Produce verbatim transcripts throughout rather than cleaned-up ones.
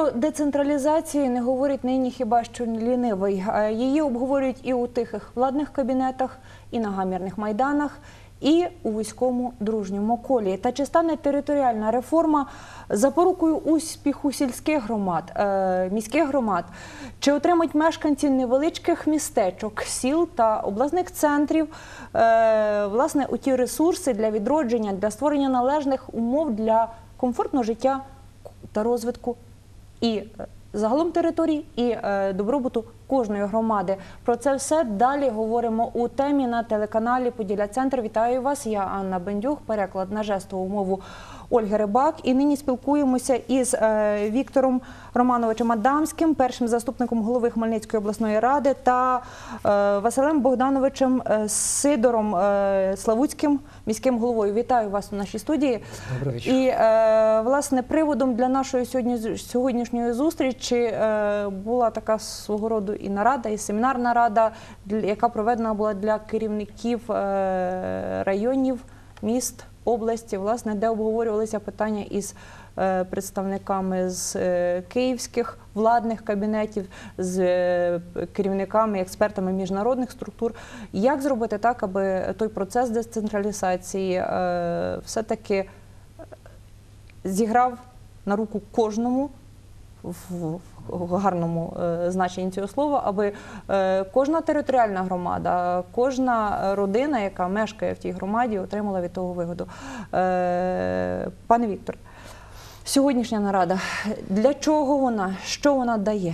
Про децентралізацію не говорить нині хіба що лінивий. Її обговорюють і у тихих владних кабінетах, і на гамірних майданах, і у вузькому дружньому колі. Та чи стане територіальна реформа запорукою успіху сільських громад, е, міських громад? Чи отримають мешканці невеличких містечок, сіл та обласних центрів е, власне у ті ресурси для відродження, для створення належних умов для комфортного життя та розвитку і загалом території, і е, добробуту кожної громади? Про це все далі говоримо у темі на телеканалі «Поділля-Центр». Вітаю вас, я Анна Бендюх, переклад на жестову мову Ольги Рибак. І нині спілкуємося із е, Віктором Романовичем Адамським, першим заступником голови Хмельницької обласної ради, та е, Василем Богдановичем е, Сидором е, Славутським, міським головою. Вітаю вас у нашій студії. Добрий вечір. І, е, власне, приводом для нашої сьогодні, сьогоднішньої зустрічі е, була така свого роду і нарада, і семінарна рада, яка проведена була для керівників е, районів, міст, області, власне, де обговорювалися питання із е, представниками з е, київських владних кабінетів, з е, керівниками, експертами міжнародних структур. Як зробити так, аби той процес децентралізації е, все-таки зіграв на руку кожному, в в гарному е, значенні цього слова, аби е, кожна територіальна громада, кожна родина, яка мешкає в тій громаді, отримала від того вигоду. Е, пане Віктор, сьогоднішня нарада, для чого вона, що вона дає?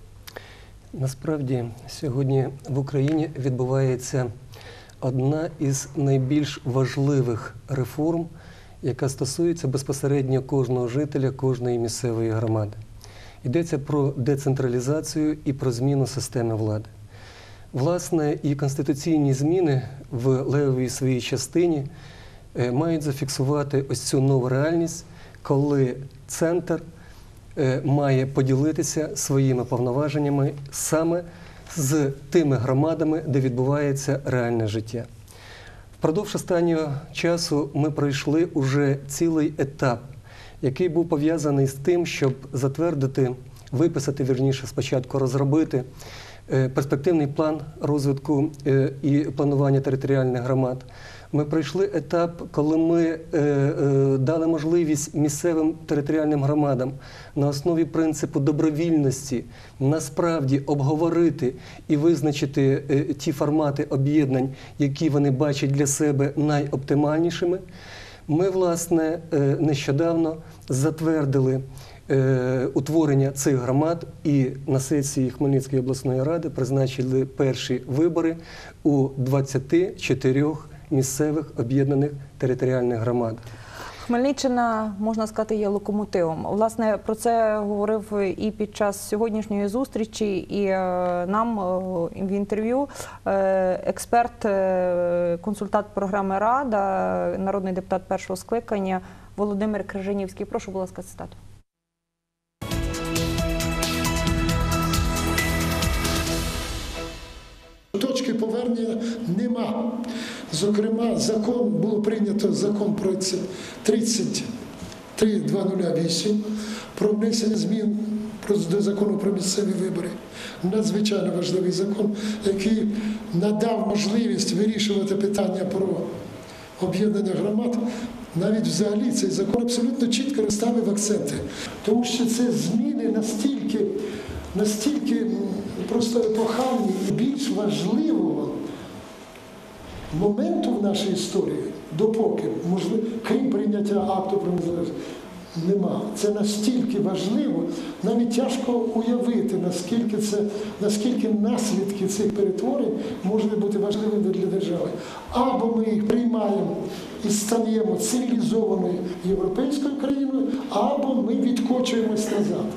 Насправді, сьогодні в Україні відбувається одна із найбільш важливих реформ, яка стосується безпосередньо кожного жителя, кожної місцевої громади. Йдеться про децентралізацію і про зміну системи влади. Власне, і конституційні зміни в левовій своїй частині мають зафіксувати ось цю нову реальність, коли центр має поділитися своїми повноваженнями саме з тими громадами, де відбувається реальне життя. Впродовж останнього часу ми пройшли уже цілий етап, який був пов'язаний з тим, щоб затвердити, виписати, вірніше, спочатку розробити перспективний план розвитку і планування територіальних громад. Ми пройшли етап, коли ми дали можливість місцевим територіальним громадам на основі принципу добровільності насправді обговорити і визначити ті формати об'єднань, які вони бачать для себе найоптимальнішими. Ми, власне, нещодавно затвердили утворення цих громад і на сесії Хмельницької обласної ради призначили перші вибори у двадцяти чотирьох місцевих об'єднаних територіальних громадах. Хмельниччина, можна сказати, є локомотивом. Власне, про це говорив і під час сьогоднішньої зустрічі, і нам в інтерв'ю експерт, консультант програми «Рада», народний депутат першого скликання Володимир Крижанівський. Прошу, будь ласка, цитату. Точки повернення нема. Зокрема, закон, було прийнято закон про тридцять три двадцять вісім про внесення змін до закону про місцеві вибори. Надзвичайно важливий закон, який надав можливість вирішувати питання про об'єднання громад. Навіть взагалі цей закон абсолютно чітко розставив акценти. Тому що це зміни настільки, настільки просто епохальні і більш важливого моменту в нашій історії, допоки, можливо, крім прийняття акту про незалежність, нема. Це настільки важливо, навіть тяжко уявити, наскільки, це, наскільки наслідки цих перетворень можуть бути важливими для держави. Або ми їх приймаємо і стаємо цивілізованою європейською країною, або ми відкочуємось назад.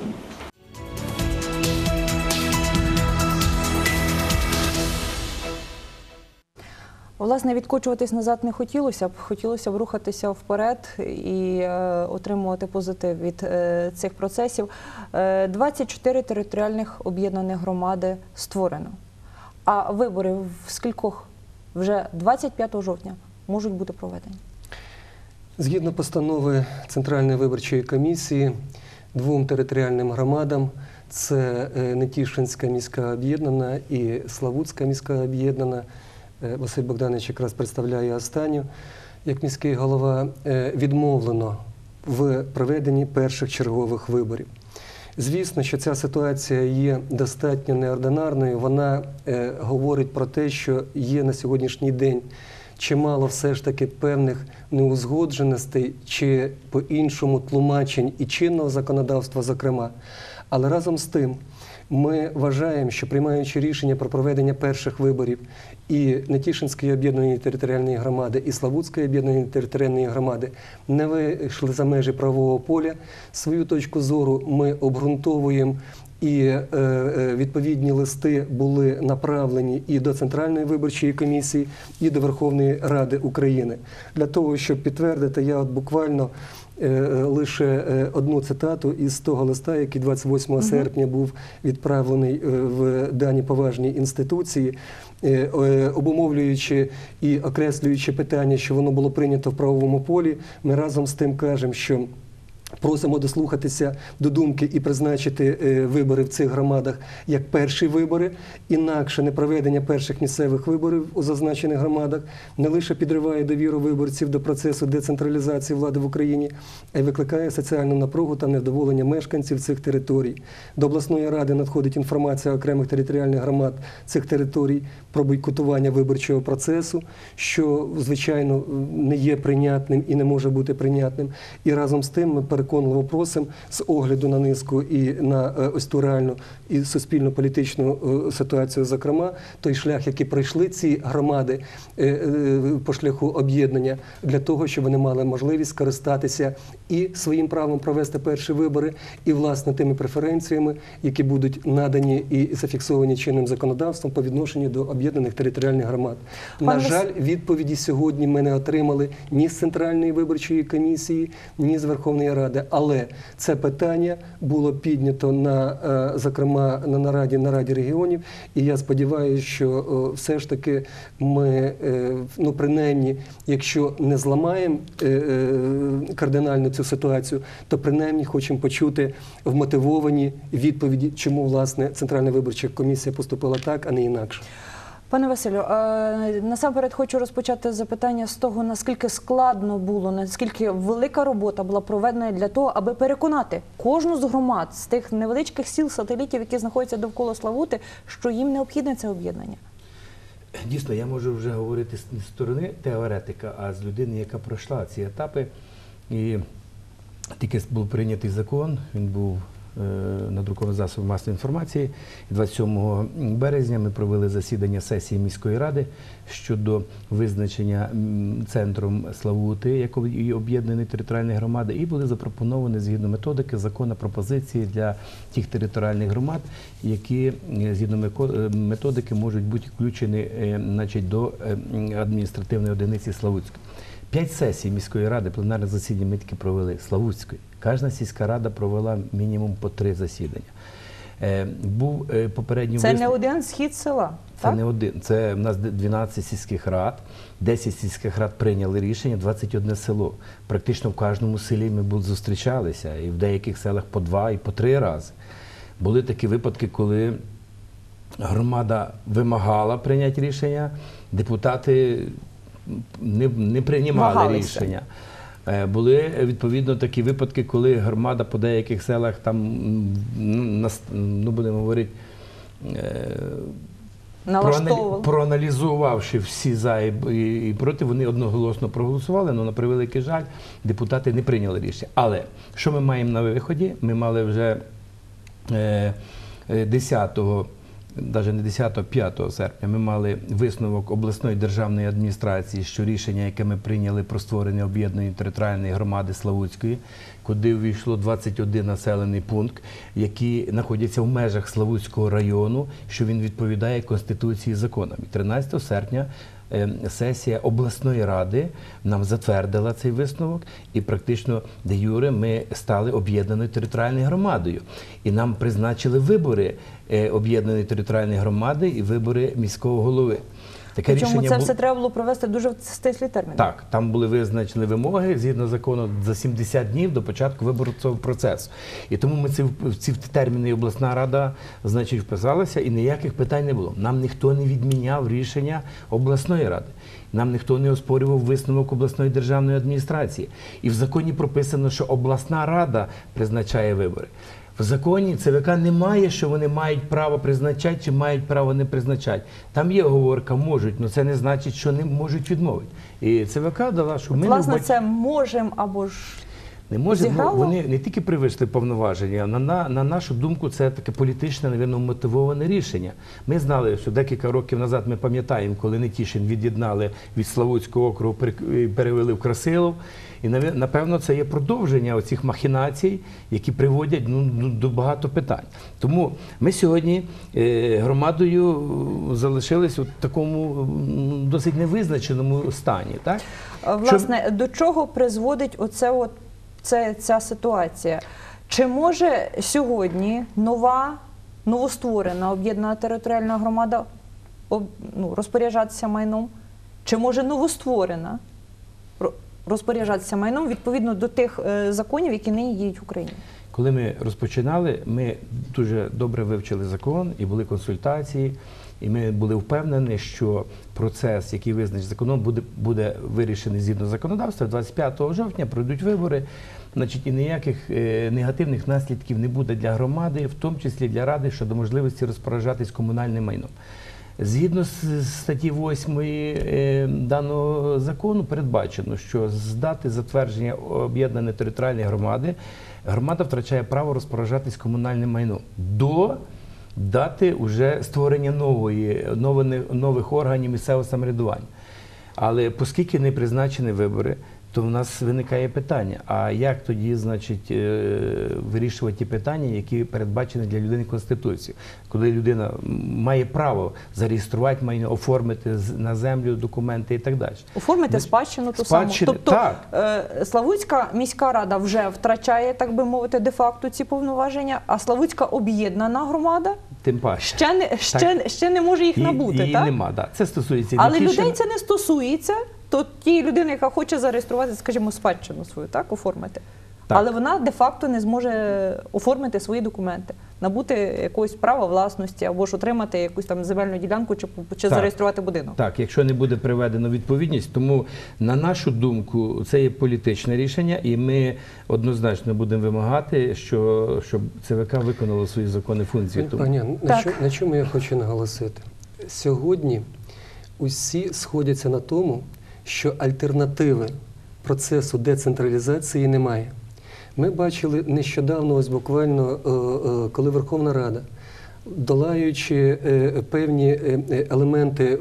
Власне, відкочуватись назад не хотілося б. Хотілося б рухатися вперед і е, отримувати позитив від е, цих процесів. Е, двадцять чотири територіальних об'єднаних громади створено. А вибори в скількох вже двадцять п'ятого жовтня можуть бути проведені? Згідно постанови Центральної виборчої комісії, двом територіальним громадам. Це е, Нетішинська міська об'єднана і Славутська міська об'єднана. Е, Василь Богданович якраз представляє останню. Як міський голова, е, відмовлено в проведенні перших чергових виборів. Звісно, що ця ситуація є достатньо неординарною. Вона е, говорить про те, що є на сьогоднішній день чимало все ж таки певних неузгодженостей чи по-іншому тлумачень і чинного законодавства, зокрема. Але разом з тим ми вважаємо, що приймаючи рішення про проведення перших виборів і Нетішинської об'єднаної територіальної громади, і Славутської об'єднаної територіальної громади не вийшли за межі правового поля, свою точку зору ми обґрунтовуємо. І е, е, відповідні листи були направлені і до Центральної виборчої комісії, і до Верховної Ради України. Для того, щоб підтвердити, я от буквально е, лише е, одну цитату із того листа, який двадцять восьмого серпня був відправлений е, в дані поважні інституції, е, е, обумовлюючи і окреслюючи питання, що воно було прийнято в правовому полі, ми разом з тим кажемо, що просимо дослухатися до думки і призначити е, вибори в цих громадах як перші вибори. Інакше непроведення перших місцевих виборів у зазначених громадах не лише підриває довіру виборців до процесу децентралізації влади в Україні, а й викликає соціальну напругу та невдоволення мешканців цих територій. До обласної ради надходить інформація окремих територіальних громад цих територій про бойкотування виборчого процесу, що, звичайно, не є прийнятним і не може бути прийнятним. І разом з тим ми переконливо просимо з огляду на низку і на ось ту реальну і суспільно-політичну ситуацію, зокрема, той шлях, який пройшли ці громади по шляху об'єднання, для того, щоб вони мали можливість скористатися і своїм правом провести перші вибори, і, власне, тими преференціями, які будуть надані і зафіксовані чинним законодавством по відношенню до об'єднаних територіальних громад. На жаль, відповіді сьогодні ми не отримали ні з Центральної виборчої комісії, ні з Верховної Ради. Але це питання було піднято, на, зокрема, на нараді, на Раді регіонів. І я сподіваюся, що все ж таки ми, ну, принаймні, якщо не зламаємо кардинально цю ситуацію, то принаймні хочемо почути вмотивовані відповіді, чому, власне, Центральна виборча комісія поступила так, а не інакше. Пане Василю, насамперед хочу розпочати запитання з того, наскільки складно було, наскільки велика робота була проведена для того, аби переконати кожну з громад, з тих невеличких сіл-сателітів, які знаходяться довкола Славути, що їм необхідне це об'єднання. Дійсно, я можу вже говорити з сторони теоретика, а з людини, яка пройшла ці етапи. І тільки був прийнятий закон, він був надрукований засоб масової інформації. двадцять сьомого березня ми провели засідання сесії міської ради щодо визначення центром Славути як об'єднаної територіальної громади, і були запропоновані згідно методики закону пропозиції для тих територіальних громад, які згідно методики можуть бути включені, значить, до адміністративної одиниці Славутської. П'ять сесій міської ради, пленарне засідання ми тільки провели Славутської. Кожна сільська рада провела мінімум по три засідання. Е, був е, попередній Це виступ... не один схід села, Це так? не один. Це в нас дванадцять сільських рад, десять сільських рад прийняли рішення, двадцять одне село. Практично в кожному селі ми були зустрічалися, і в деяких селах по два і по три рази. Були такі випадки, коли громада вимагала прийняти рішення, депутати не, не приймали Вагалися. рішення. Були, відповідно, такі випадки, коли громада по деяких селах, там, ну, будемо говорити, проаналізувавши всі за і проти, вони одноголосно проголосували, але, на превеликий жаль, депутати не прийняли рішення. Але що ми маємо на виході? Ми мали вже десятого, навіть не десятого, п'ятого серпня ми мали висновок обласної державної адміністрації, що рішення, яке ми прийняли про створення об'єднаної територіальної громади Славутської, куди увійшло двадцять один населений пункт, які знаходяться в межах Славутського району, що він відповідає Конституції і законам. І тринадцятого серпня сесія обласної ради нам затвердила цей висновок, і практично де юре ми стали об'єднаною територіальною громадою. І нам призначили вибори об'єднаної територіальної громади і вибори міського голови. Таке Причому рішення це бу- все треба було провести дуже в стислі терміни. Так, там були визначені вимоги згідно закону за сімдесят днів до початку виборчого процесу. І тому ми ці, в ці терміни обласна рада, значить, вписалася, і ніяких питань не було. Нам ніхто не відміняв рішення обласної ради. Нам ніхто не оспорював висновок обласної державної адміністрації. І в законі прописано, що обласна рада призначає вибори. В законі ЦВК немає, що вони мають право призначати чи мають право не призначати. Там є оговорка «можуть», але це не значить, що не можуть відмовити. І ЦВК дала, що ми Власне, не це можемо або ж не може, ну, зіграло? вони не тільки перевищили повноваження, на, на, на нашу думку, це таке політичне, навірно, мотивоване рішення. Ми знали, що декілька років назад, ми пам'ятаємо, коли Нетішин від'єднали від Славутського округу, перевели в Красилов. І, напевно, це є продовження оцих махінацій, які приводять ну, до багато питань. Тому ми сьогодні е, громадою залишились у такому м, досить невизначеному стані. Так? Власне, Що... до чого призводить оце от, це, ця ситуація? Чи може сьогодні нова, новостворена об'єднана територіальна громада об, ну, розпоряджатися майном? Чи може новостворена розпоряджатися майном відповідно до тих е, законів, які нині діють в Україні? Коли ми розпочинали, ми дуже добре вивчили закон і були консультації, і ми були впевнені, що процес, який визначений законом, буде, буде вирішений згідно законодавства. двадцять п'ятого жовтня пройдуть вибори, значить, і ніяких е, негативних наслідків не буде для громади, в тому числі для ради, щодо можливості розпоряджатись комунальним майном. Згідно з статті восьмої е, даного закону передбачено, що з дати затвердження об'єднаної територіальної громади громада втрачає право розпоряджатись комунальним майном до дати вже створення нової, нових, нових органів місцевого самоврядування. Але оскільки не призначені вибори, то в нас виникає питання, а як тоді, значить, вирішувати ті питання, які передбачені для людини Конституцією? Коли людина має право зареєструвати майно, оформити на землю документи і так далі. Оформити спадщину ту саму. Тобто так. Славутська міська рада вже втрачає, так би мовити, де-факто ці повноваження, а Славутська об'єднана громада Тим паче. Ще не, ще, ще не може їх і, набути, її так? Нема, да. Це стосується Але Нетішина. людей це не стосується, то ті людини, яка хоче зареєструвати, скажімо, спадщину свою, так, оформити. Так. Але вона де-факто не зможе оформити свої документи, набути якогось права власності або ж отримати якусь там земельну ділянку чи, чи зареєструвати будинок. Так, якщо не буде приведено відповідність. Тому, на нашу думку, це є політичне рішення, і ми однозначно будемо вимагати, що, щоб ЦВК виконало свої законні функції. Пані, на, що, на чому я хочу наголосити? Сьогодні усі сходяться на тому, що альтернативи процесу децентралізації немає. Ми бачили нещодавно, ось буквально, коли Верховна Рада, долаючи певні елементи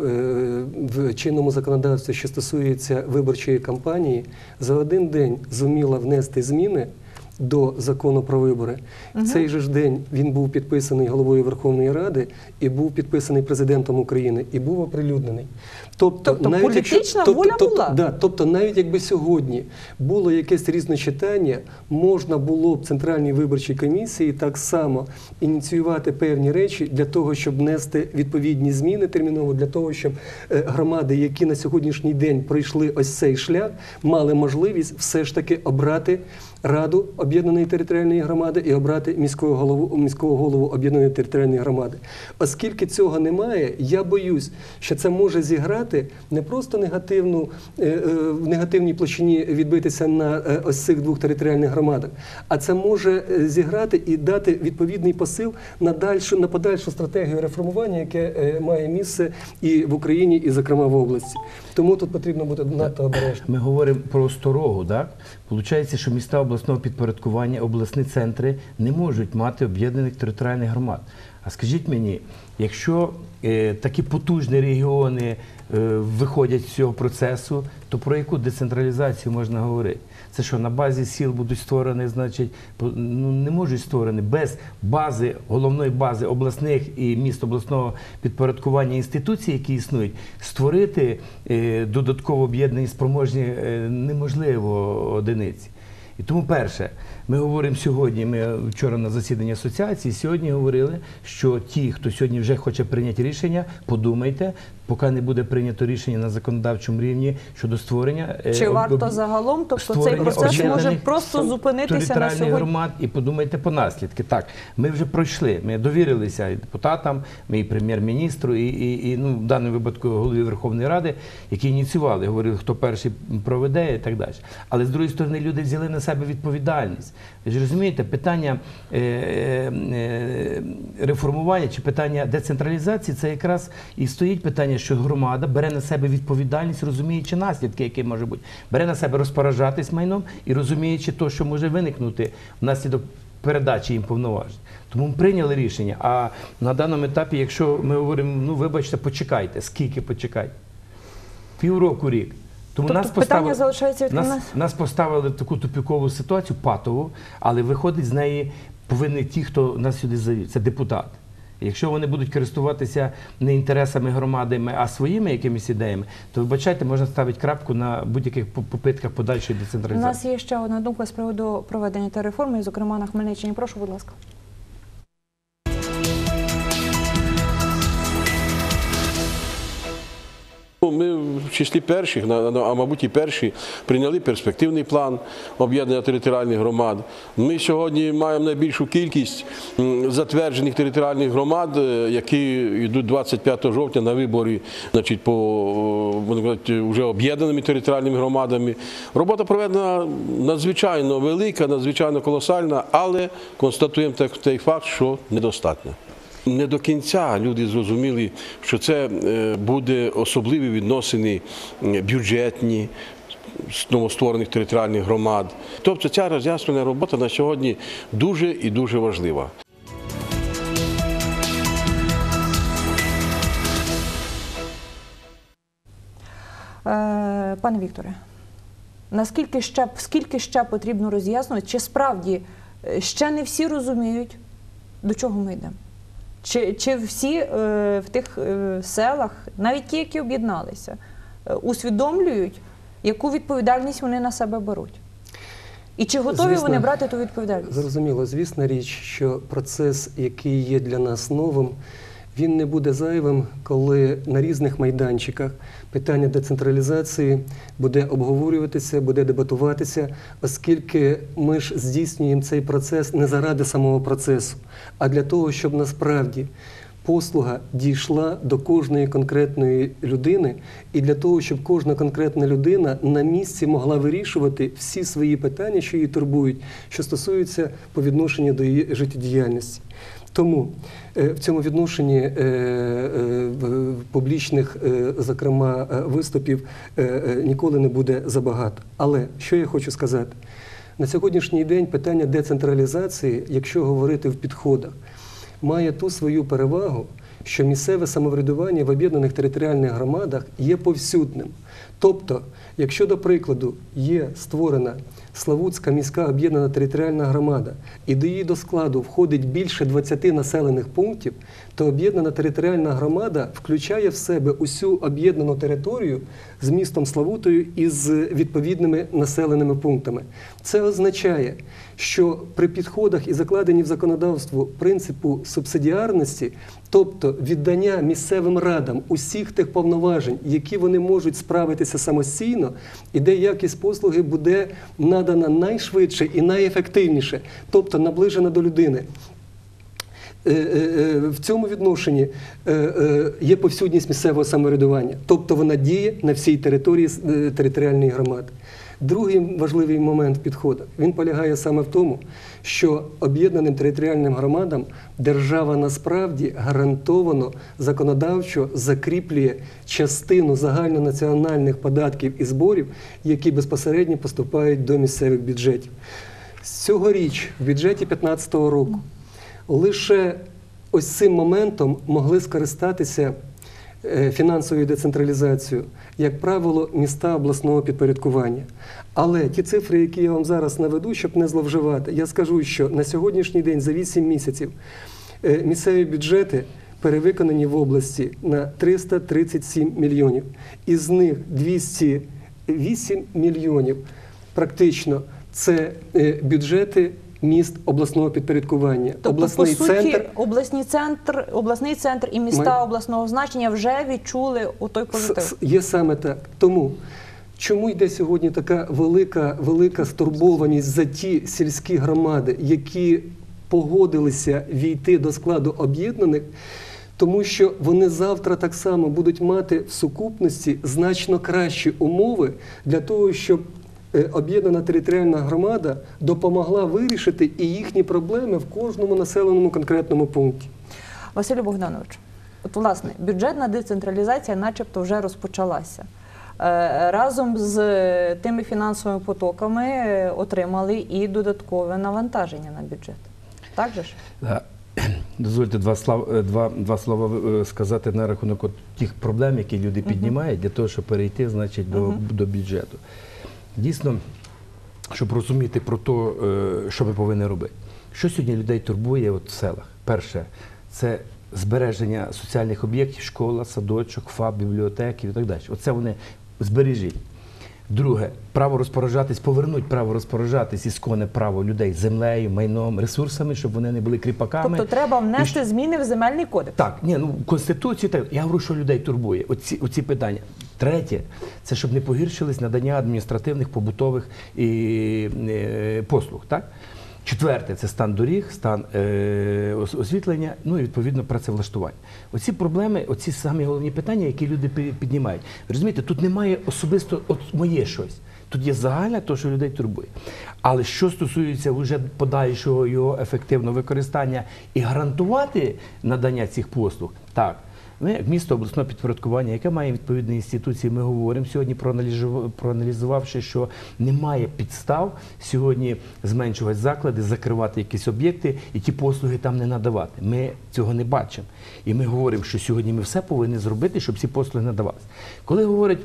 в чинному законодавстві, що стосується виборчої кампанії, за один день зуміла внести зміни до закону про вибори. В цей же ж день він був підписаний головою Верховної Ради і був підписаний президентом України і був оприлюднений. Тобто, тобто навіть політична якщо, тобто, воля тобто, була? Да, тобто навіть якби сьогодні було якесь різночитання, можна було б Центральній виборчій комісії так само ініціювати певні речі для того, щоб внести відповідні зміни терміново, для того, щоб громади, які на сьогоднішній день пройшли ось цей шлях, мали можливість все ж таки обрати Раду об'єднаної територіальної громади і обрати міського голову, міського голову об'єднаної територіальної громади. Оскільки цього немає, я боюсь, що це може зіграти не просто негативну, в негативній площині відбитися на ось цих двох територіальних громадах, а це може зіграти і дати відповідний посил на, дальшу, на подальшу стратегію реформування, яке має місце і в Україні, і, зокрема, в області. Тому тут потрібно бути надто обережним. Ми говоримо про осторогу, так? Получається, що міста обласного підпорядкування, обласні центри не можуть мати об'єднаних територіальних громад. А скажіть мені, якщо е, такі потужні регіони е, виходять з цього процесу, то про яку децентралізацію можна говорити? Це що, на базі сіл будуть створені, значить, ну, не можуть створені без бази, головної бази обласних і міст обласного підпорядкування інституцій, які існують, створити е, додатково об'єднані спроможні е, неможливо одиниці. І тому, перше, Ми говоримо сьогодні, ми вчора на засіданні асоціації, сьогодні говорили, що ті, хто сьогодні вже хоче прийняти рішення, подумайте, поки не буде прийнято рішення на законодавчому рівні щодо створення... Чи е, варто об- загалом, тобто цей створення процес може об'єднаних просто зупинитися на територіальних сьогодні? громад, і подумайте по наслідки. Так, ми вже пройшли, ми довірилися і депутатам, ми і прем'єр-міністру, і, і, і ну, в даному випадку голові Верховної Ради, які ініціювали, говорили, хто перший проведе і так далі. Але з другої сторони, люди взяли на себе відповідальність. Ви ж розумієте, питання е, е, реформування чи питання децентралізації, це якраз і стоїть питання, що громада бере на себе відповідальність, розуміючи наслідки, які може бути. Бере на себе розпоряджатись майном і розуміючи те, що може виникнути внаслідок передачі їм повноважень. Тому ми прийняли рішення. А на даному етапі, якщо ми говоримо, ну вибачте, почекайте, скільки почекайте? Півроку, рік. Тому Тобто нас питання поставили, залишається відкритим? нас, нас поставили в таку тупікову ситуацію, патову, але виходить з неї повинні ті, хто нас сюди завів. Це депутати. Якщо вони будуть користуватися не інтересами громади, а своїми якимись ідеями, то, вибачайте, можна ставити крапку на будь-яких попитках подальшої У децентралізації. нас є ще одна думка з приводу проведення та реформи, зокрема на Хмельниччині. Прошу, будь ласка. Ми в числі перших, а мабуть і перші, прийняли перспективний план об'єднання територіальних громад. Ми сьогодні маємо найбільшу кількість затверджених територіальних громад, які йдуть двадцять п'ятого жовтня на вибори, значить, по вже об'єднаними територіальними громадами. Робота проведена надзвичайно велика, надзвичайно колосальна, але констатуємо той факт, що недостатньо. Не до кінця люди зрозуміли, що це буде особливі відносини бюджетні з новостворених територіальних громад. Тобто ця роз'яснювальна робота на сьогодні дуже і дуже важлива. Пане Вікторе, наскільки ще, скільки ще потрібно роз'яснювати, чи справді ще не всі розуміють, до чого ми йдемо? Чи, чи всі е, в тих е, селах, навіть ті, які об'єдналися, е, усвідомлюють, яку відповідальність вони на себе беруть? І чи готові Звісно, вони брати ту відповідальність? Зрозуміло, звісна річ, що процес, який є для нас новим, він не буде зайвим, коли на різних майданчиках питання децентралізації буде обговорюватися, буде дебатуватися, оскільки ми ж здійснюємо цей процес не заради самого процесу, а для того, щоб насправді послуга дійшла до кожної конкретної людини і для того, щоб кожна конкретна людина на місці могла вирішувати всі свої питання, що її турбують, що стосуються по відношенню до її життєдіяльності. Тому в цьому відношенні публічних, зокрема, виступів ніколи не буде забагато. Але що я хочу сказати? На сьогоднішній день питання децентралізації, якщо говорити в підходах, має ту свою перевагу, що місцеве самоврядування в об'єднаних територіальних громадах є повсюдним. Тобто, якщо, до прикладу, є створена Славутська міська об'єднана територіальна громада, і до її до складу входить більше двадцяти населених пунктів, то об'єднана територіальна громада включає в себе усю об'єднану територію з містом Славутою і з відповідними населеними пунктами. Це означає, що при підходах і закладенні в законодавство принципу субсидіарності, тобто віддання місцевим радам усіх тих повноважень, які вони можуть справитися самостійно, і де якість послуги буде надана найшвидше і найефективніше, тобто наближена до людини. В цьому відношенні є повсюдність місцевого самоврядування, тобто вона діє на всій території територіальної громади. Другий важливий момент в підходах, він полягає саме в тому, що об'єднаним територіальним громадам держава насправді гарантовано законодавчо закріплює частину загальнонаціональних податків і зборів, які безпосередньо поступають до місцевих бюджетів. Цьогоріч в бюджеті дві тисячі п'ятнадцятого року лише ось цим моментом могли скористатися фінансовою децентралізацією, як правило, міста обласного підпорядкування. Але ті цифри, які я вам зараз наведу, щоб не зловживати, я скажу, що на сьогоднішній день за вісім місяців місцеві бюджети перевиконані в області на триста тридцять сім мільйонів. Із них двісті вісім мільйонів практично це е, бюджети міст обласного підпорядкування. Тобто, обласний по суті, центр обласний центр, обласний центр і міста Ми- обласного значення вже відчули у той С- позитив. с- Є саме так. Тому чому йде сьогодні така велика, велика стурбованість за ті сільські громади, які погодилися війти до складу об'єднаних? Тому що вони завтра так само будуть мати в сукупності значно кращі умови для того, щоб е, об'єднана територіальна громада допомогла вирішити і їхні проблеми в кожному населеному конкретному пункті. Василю Богдановичу, от власне бюджетна децентралізація начебто вже розпочалася. Е, Разом з тими фінансовими потоками е, отримали і додаткове навантаження на бюджет. Так же ж? Да. Дозвольте два слова, два, два слова е, сказати на рахунок от тих проблем, які люди піднімають для того, щоб перейти, значить, до, до бюджету. Дійсно, щоб розуміти про те, е, що ми повинні робити. Що сьогодні людей турбує от в селах? Перше, це збереження соціальних об'єктів, школа, садочок, ФАП, бібліотеки і так далі. Оце вони збережіть. Друге, право розпоряджатись, повернуть право розпоряджатись ісконне право людей землею, майном, ресурсами, щоб вони не були кріпаками. Тобто треба І внести зміни в земельний кодекс. так, ні, ну Конституцію, так, я говорю, що людей турбує, оці, оці питання. Третє, це щоб не погіршились надання адміністративних, побутових і, е, послуг, так? Четверте, це стан доріг, стан е, ос- освітлення, ну і відповідно працевлаштування. Оці проблеми, оці самі головні питання, які люди пі- піднімають. Ви розумієте, тут немає особисто от моє щось. Тут є загальне, то, що людей турбує. Але що стосується вже подальшого його ефективного використання і гарантувати надання цих послуг, так. Ми, як місто обласного підпорядкування, яке має відповідні інституції, ми говоримо сьогодні, проаналізував- проаналізувавши, що немає підстав сьогодні зменшувати заклади, закривати якісь об'єкти і ті послуги там не надавати. Ми цього не бачимо. І ми говоримо, що сьогодні ми все повинні зробити, щоб ці послуги надавалися. Коли говорять,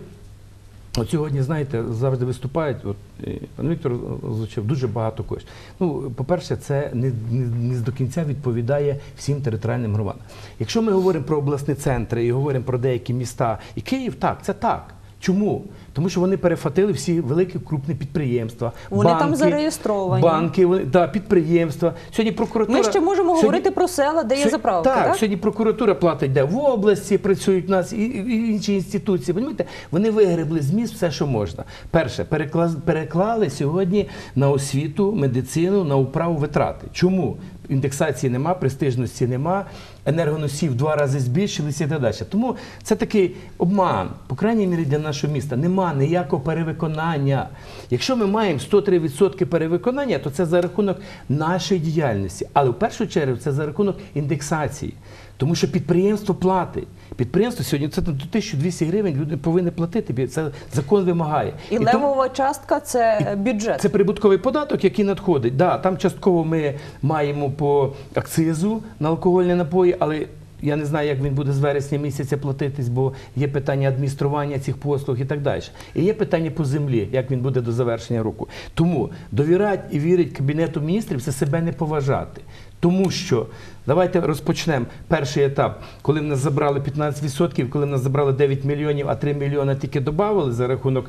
от сьогодні, знаєте, завжди виступають, от е, пан Віктор озвучив дуже багато коштів. Ну, по-перше, це не, не, не до кінця відповідає всім територіальним громадам. Якщо ми говоримо про обласні центри і говоримо про деякі міста, і Київ, так, це так. Чому? Тому що вони перехватили всі великі крупні підприємства, Вони банки, там зареєстровані. банки, вони, да, підприємства. Сьогодні прокуратура... Ми ще можемо сьогодні- говорити про села, де є Сьогодні- заправки, так, так? сьогодні прокуратура платить, де в області працюють у нас і, і інші інституції. Розумієте, вони вигребли з міст все, що можна. Перше, перекла- переклали сьогодні на освіту, медицину, на управу витрати. Чому? Індексації нема, престижності нема, енергоносії в два рази збільшилися і так далі. Тому це такий обман, по крайній мірі для нашого міста. Нема ніякого перевиконання. Якщо ми маємо сто три відсотки перевиконання, то це за рахунок нашої діяльності. Але в першу чергу це за рахунок індексації. Тому що підприємство платить. Підприємство сьогодні це до тисяча двісті гривень люди повинні платити. Це закон вимагає. І, тому- левова частка – це бюджет. це прибутковий податок, який надходить. Да, там частково ми маємо по акцизу на алкогольні напої, але я не знаю, як він буде з вересня місяця платитись, бо є питання адміністрування цих послуг і так далі. І є питання по землі, як він буде до завершення року. Тому довіряти і вірити Кабінету міністрів – це себе не поважати. Тому що, давайте розпочнемо перший етап, коли в нас забрали п'ятнадцять відсотків, коли в нас забрали дев'ять мільйонів, а три мільйони тільки додали за рахунок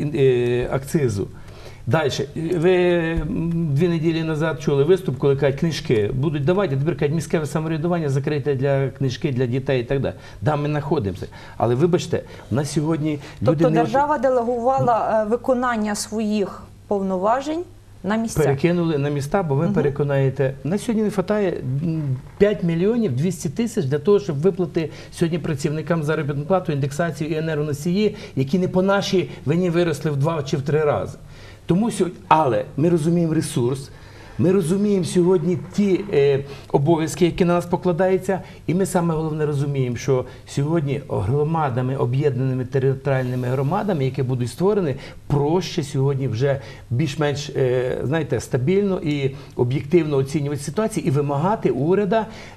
е, акцизу. Далі. Ви м, дві неділі назад чули виступ, коли кажуть, книжки будуть давати, а тепер кажуть, міське самоврядування закрите для книжки, для дітей і так далі. Да, ми знаходимося. Але вибачте, у нас сьогодні люди Тобто не держава делегувала е, виконання своїх повноважень на місця. перекинули на міста, бо ви переконаєте, на сьогодні не вистачає п'ять мільйонів двісті тисяч для того, щоб виплати сьогодні працівникам заробітну плату, індексацію і енергоносії, які не по нашій вині виросли в два чи в три рази. Тому сьогодні, але ми розуміємо ресурс, ми розуміємо сьогодні ті е, обов'язки, які на нас покладаються, і ми саме головне розуміємо, що сьогодні громадами, об'єднаними територіальними громадами, які будуть створені, проще сьогодні вже більш-менш, е, знаєте, стабільно і об'єктивно оцінювати ситуацію і вимагати у уряду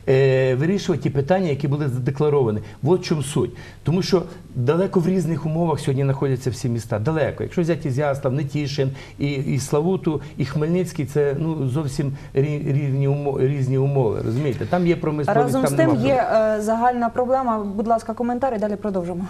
е, вирішувати ті питання, які були задекларовані. От в чому суть. Тому що далеко в різних умовах сьогодні знаходяться всі міста. Далеко. Якщо взяти Ізяслав, Нетішин, і, і Славуту, і Хмельницький, це ну, зовсім рі- різні умови, різні умови, розумієте? Там є промисловість, Разом там з тим нема є е, загальна проблема. Будь ласка, коментар і далі продовжимо.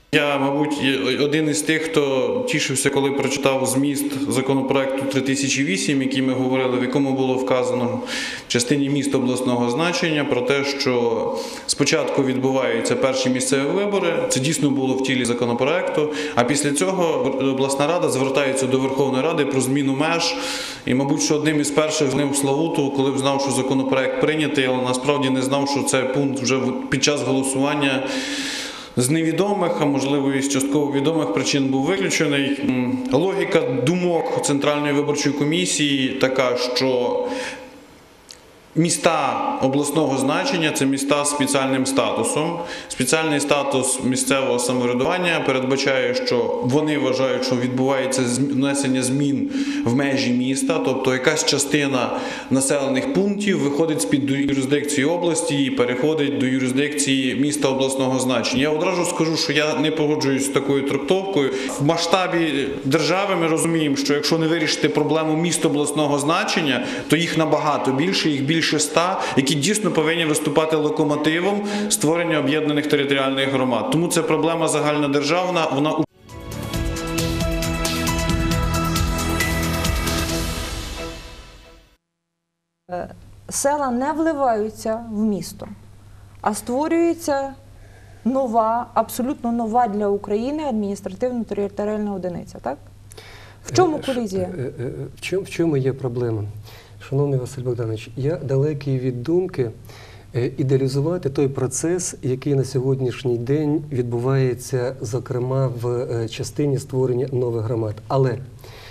Я, мабуть, є один із тих, хто тішився, коли прочитав зміст законопроекту три тисячі вісім, який ми говорили, в якому було вказано в частині міст обласного значення про те, що спочатку відбуваються перші місцеві вибори, це дійсно було в тілі законопроекту, а після цього обласна рада звертається до Верховної Ради про зміну меж. І, мабуть, що одним із перших днів Славуту, коли б знав, що законопроект прийнятий, але насправді не знав, що цей пункт вже під час голосування з невідомих, а можливо і з частково відомих причин був виключений. Логіка думок Центральної виборчої комісії така, що міста обласного значення – це міста з спеціальним статусом. Спеціальний статус місцевого самоврядування передбачає, що вони вважають, що відбувається внесення змін в межі міста, тобто якась частина населених пунктів виходить з-під юрисдикції області і переходить до юрисдикції міста обласного значення. Я одразу скажу, що я не погоджуюсь з такою трактовкою. В масштабі держави ми розуміємо, що якщо не вирішити проблему міст обласного значення, то їх набагато більше, їх більше ста, які дійсно повинні виступати локомотивом створення об'єднаних територіальних громад. Тому це проблема загальнодержавна, вона Села не вливаються в місто, а створюється нова, абсолютно нова для України адміністративно-територіальна одиниця, так? В чому колізія? В чому, в чому є проблема? Шановний Василь Богданович, я далекий від думки ідеалізувати той процес, який на сьогоднішній день відбувається, зокрема, в частині створення нових громад. Але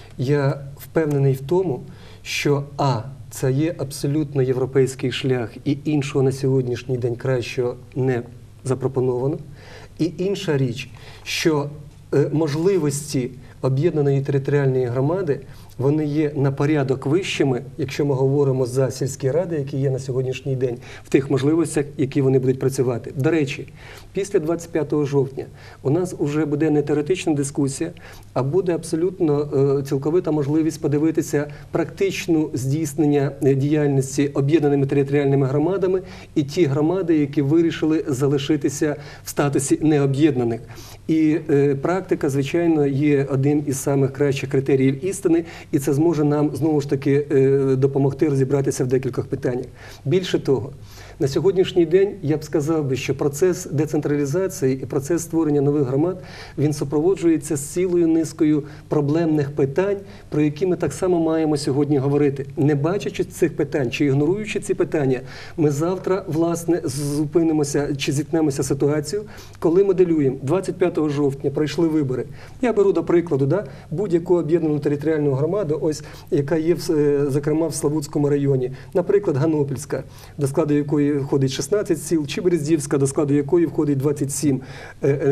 я впевнений в тому, що а, це є абсолютно європейський шлях, і іншого на сьогоднішній день кращого не запропоновано. І інша річ, що можливості об'єднаної територіальної громади, вони є на порядок вищими, якщо ми говоримо за сільські ради, які є на сьогоднішній день, в тих можливостях, які вони будуть працювати. До речі, після двадцять п'ятого жовтня у нас вже буде не теоретична дискусія, а буде абсолютно е, цілковита можливість подивитися практичну здійснення діяльності об'єднаними територіальними громадами і ті громади, які вирішили залишитися в статусі необ'єднаних. І е, практика, звичайно, є одним із самих кращих критеріїв істини, і це зможе нам, знову ж таки, е, допомогти розібратися в декількох питаннях. Більше того, на сьогоднішній день я б сказав би, що процес децентралізації і процес створення нових громад, він супроводжується з цілою низкою проблемних питань, про які ми так само маємо сьогодні говорити. Не бачачи цих питань чи ігноруючи ці питання, ми завтра, власне, зупинимося чи зіткнемося ситуацію, коли моделюємо. двадцять п'ятого жовтня пройшли вибори. Я беру до прикладу, да, будь-яку об'єднану територіальну громаду, ось, яка є, в, зокрема, в Славутському районі. Наприклад, Ганопільська, до складу якої входить шістнадцять сіл, чи Берездівська, до складу якої входить двадцять сім е, е,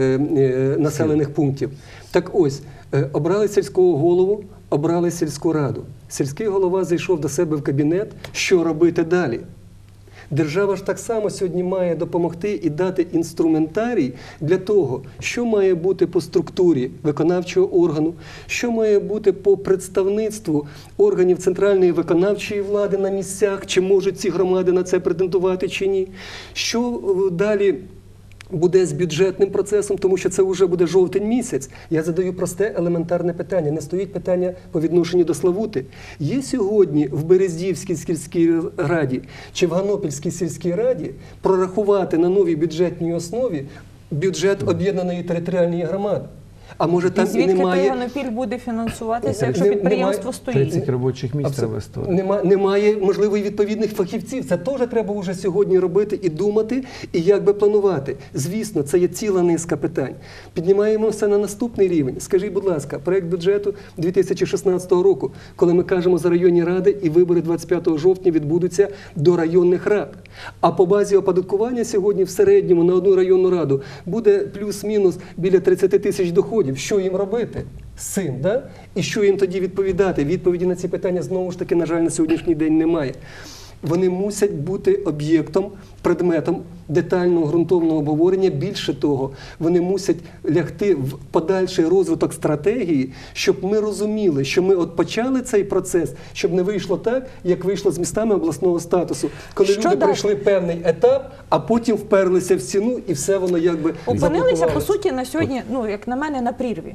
е, населених пунктів. Так ось, е, обрали сільського голову, обрали сільську раду. Сільський голова зайшов до себе в кабінет, що робити далі? Держава ж так само сьогодні має допомогти і дати інструментарій для того, що має бути по структурі виконавчого органу, що має бути по представництву органів центральної виконавчої влади на місцях, чи можуть ці громади на це претендувати чи ні, що далі буде з бюджетним процесом, тому що це вже буде жовтень місяць. Я задаю просте, елементарне питання. Не стоїть питання по відношенню до Славути. Є сьогодні в Берездівській сільській раді чи в Ганопільській сільській раді прорахувати на новій бюджетній основі бюджет об'єднаної територіальної громади? А може там і звідки немає... той Ганопіль буде фінансуватися, Не- якщо не- підприємство немає- стоїть? тридцять робочих місць треба Абсолютно. створити. Нема, немає, можливо, і відповідних фахівців. Це теж треба вже сьогодні робити і думати, і як би планувати. Звісно, це є ціла низка питань. Піднімаємо все на наступний рівень. Скажіть, будь ласка, проект бюджету дві тисячі шістнадцятого року, коли ми кажемо за районні ради, і вибори двадцять п'ятого жовтня відбудуться до районних рад. А по базі оподаткування сьогодні в середньому на одну районну раду буде плюс-мінус біля тридцять тисяч доходів. Що їм робити з цим, да? І що їм тоді відповідати? Відповіді на ці питання, знову ж таки, на жаль, на сьогоднішній день немає. вони мусять бути об'єктом, предметом детального ґрунтовного обговорення. Більше того, вони мусять лягти в подальший розвиток стратегії, щоб ми розуміли, що ми от почали цей процес, щоб не вийшло так, як вийшло з містами обласного статусу, коли Що люди далі? пройшли певний етап, а потім вперлися в стіну і все воно якби Опинилися, по заблокувалося. суті, на сьогодні, ну, як на мене, на прірві.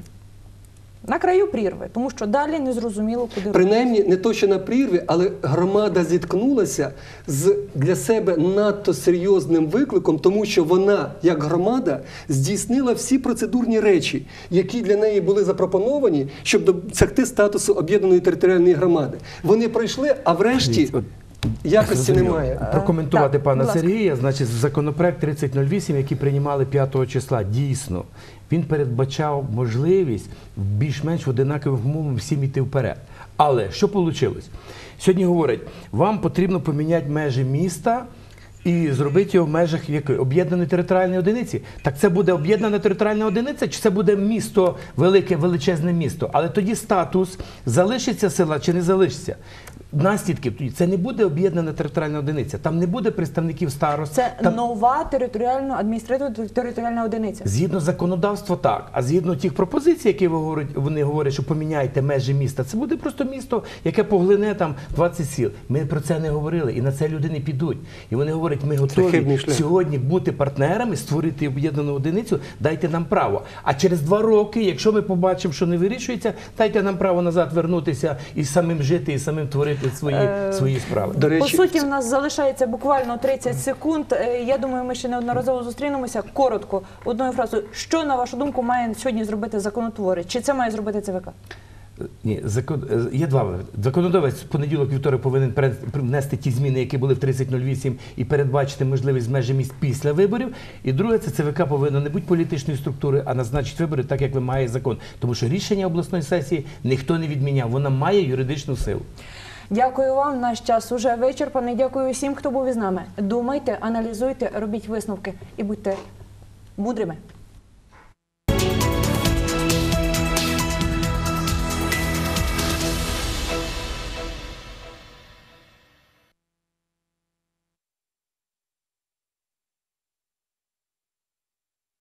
На краю прірви, тому що далі не зрозуміло, куди Принаймні, не то, що на прірві, але громада зіткнулася з для себе надто серйозним викликом, тому що вона, як громада, здійснила всі процедурні речі, які для неї були запропоновані, щоб досягти статусу об'єднаної територіальної громади. Вони пройшли, а врешті От, якості зрозуміло. немає. Прокоментувати так, пана будь ласка. Сергія, значить, законопроект тридцять нуль вісім, який приймали п'ятого числа, дійсно, він передбачав можливість в більш-менш одинакових умовах всім іти вперед. Але що вийшло? Сьогодні говорять, вам потрібно поміняти межі міста і зробити його в межах якої? Об'єднаної територіальної одиниці. Так це буде об'єднана територіальна одиниця, чи це буде місто, велике, величезне місто? Але тоді статус залишиться села чи не залишиться? Наслідків тоді це не буде об'єднана територіальна одиниця, там не буде представників старост. Це там... нова територіальна адміністративна територіальна одиниця. Згідно законодавства, так. А згідно тих пропозицій, які ви говорите, вони говорять, що поміняйте межі міста, це буде просто місто, яке поглине там двадцять сіл. Ми про це не говорили, і на це люди не підуть. І вони говорять, ми готові хибний шлях. сьогодні бути партнерами, створити об'єднану одиницю, дайте нам право. А через два роки, якщо ми побачимо, що не вирішується, дайте нам право назад вернутися і самим жити, і самим творити свої, Е, свої справи. До речі, По суті, в нас залишається буквально тридцять секунд. Е, Я думаю, ми ще неодноразово зустрінемося. Коротко, одною фразою. Що, на вашу думку, має сьогодні зробити законотворець? Чи це має зробити ЦВК? Ні, закон, е, є два варіанти. Законодавець в понеділок, вівторок повинен перен- внести ті зміни, які були в тридцять нуль вісім, і передбачити можливість межі міст після виборів. І друге, це ЦВК повинно не бути політичної структури, а назначити вибори так, як вимагає закон. Тому що рішення обласної сесії ніхто не відміняв, вона має юридичну силу. Дякую вам. Наш час уже вичерпаний. Дякую всім, хто був із нами. Думайте, аналізуйте, робіть висновки і будьте мудрими.